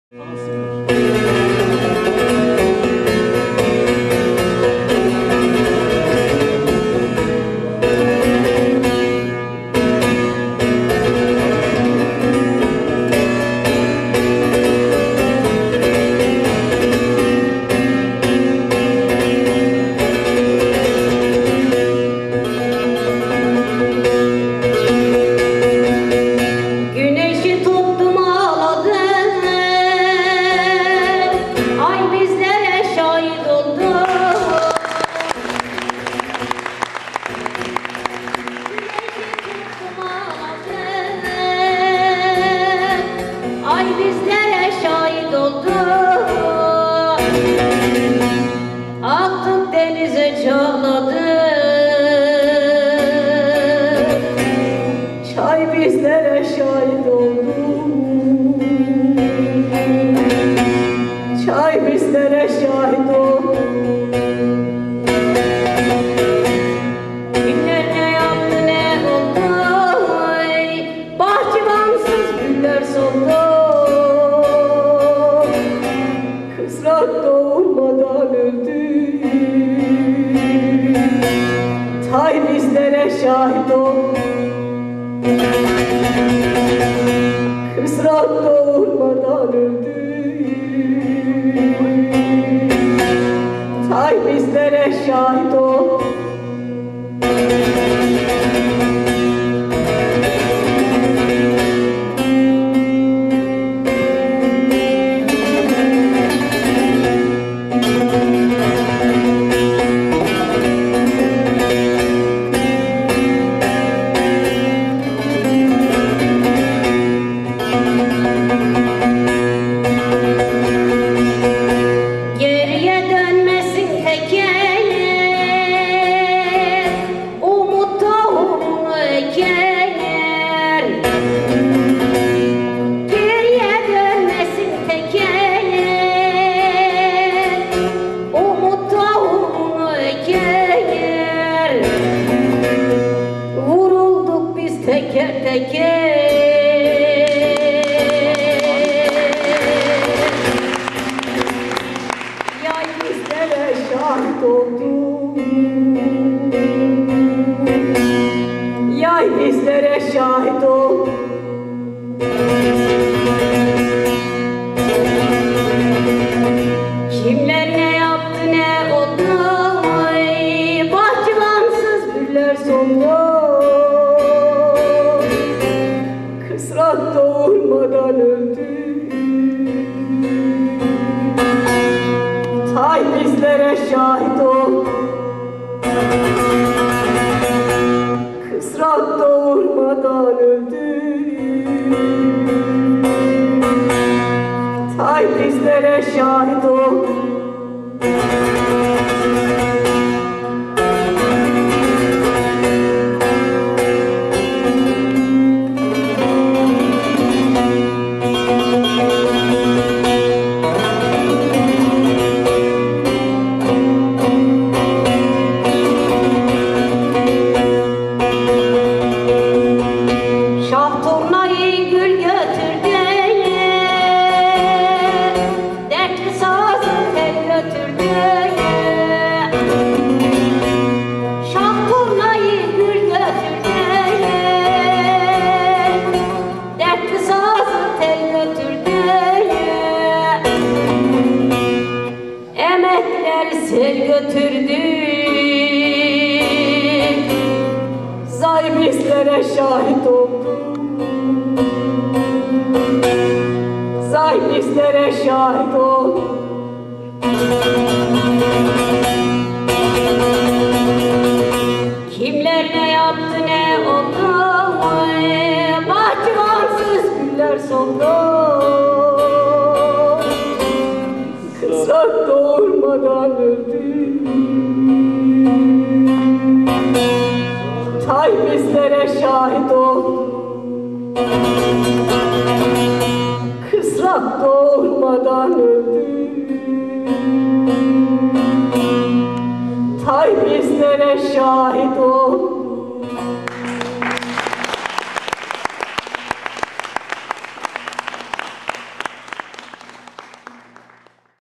Attık denize çağladı, çay bizlere şahit oldu. Çay bizlere şahit oldu. Kimler ne yaptı ne oldu, bahçıvansız güller soldu. Kızlar doğurmadan öldü, tay bizlere şahit oldu. Kızlar doğurmadan öldü, tay bizlere şahit oldu. Teker teker yay bizlere şahit oldu. Yay bizlere şahit oldu. Kimler ne yaptı ne oldu, bahçıvansız güller soldu. Kızlar doğurmadan öldü, tay bizlere şahit oldu. Kızlar doğurmadan öldü, tay bizlere şahit oldu. Sel götürdü, zay bizlere şahit oldu. Zay bizlere şahit oldu. Kimler ne yaptı ne oldu, bahçıvansız güller soldu. Kızlar doğurmadan öldü, tay bizlere şahit oldu. Kızlar doğurmadan öldü, tay bizlere şahit oldu.